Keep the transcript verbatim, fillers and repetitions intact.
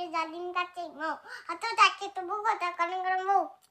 Jalim kacing mau atau tak itu buku tak kalian mau